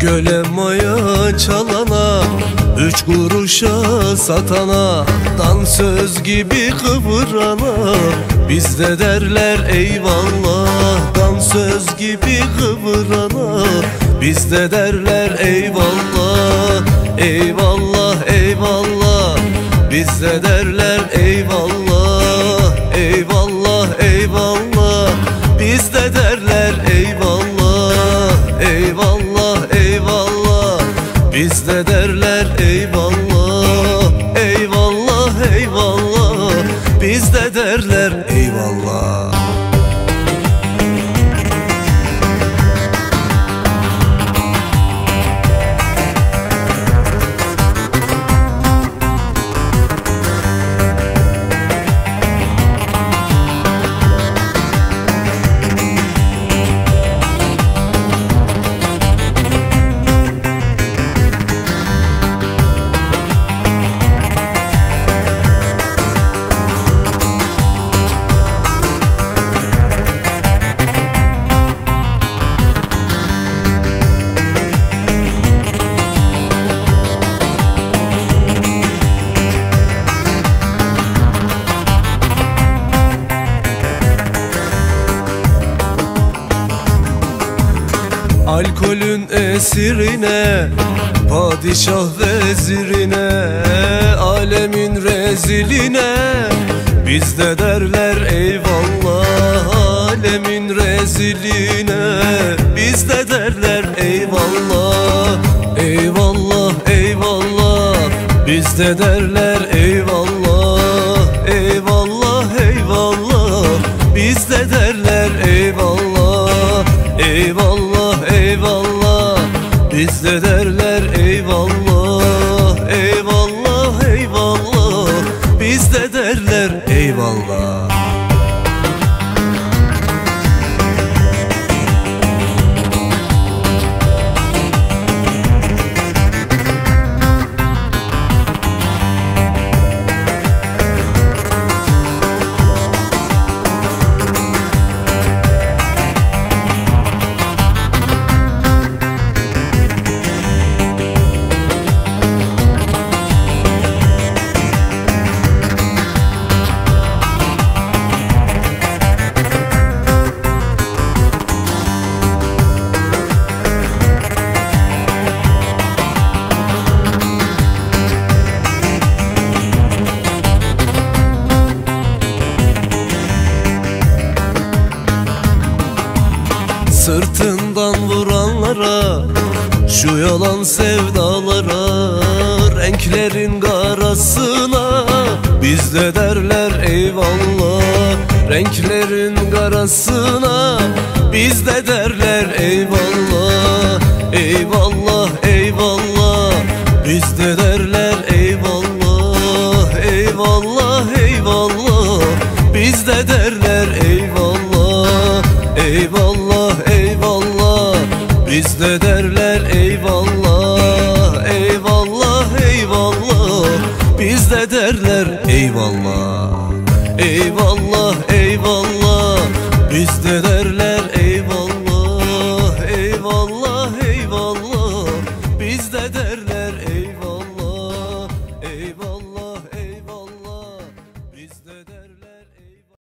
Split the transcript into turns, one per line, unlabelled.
Göle maya çalana, 3 kuruşa satana, dansöz gibi kıvırana bizde derler eyvallah. Dansöz gibi kıvırana bizde derler eyvallah. Eyvallah eyvallah bizde derler eyvallah. Eyvallah eyvallah bizde derler eyvallah. Eyvallah eyvallah bizde derler eyvallah. Eyvallah eyvallah bizde derler eyvallah. Alkolün esirine, padişah vezirine, alemin reziline bizde derler eyvallah. Alemin reziline bizde derler eyvallah. Eyvallah eyvallah bizde derler eyvallah. Eyvallah eyvallah bizde derler eyvallah. Eyvallah eyvallah bizde derler eyvallah. Eyvallah eyvallah bizde derler eyvallah. Sırtından vuranlara, şu yalan sevdalara, renklerin garasına bizde derler eyvallah. Renklerin garasına bizde derler eyvallah. Eyvallah eyvallah bizde derler eyvallah. Eyvallah eyvallah bizde derler eyvallah. Eyvallah eyvallah bizde derler eyvallah. Eyvallah eyvallah bizde derler eyvallah. Eyvallah eyvallah bizde derler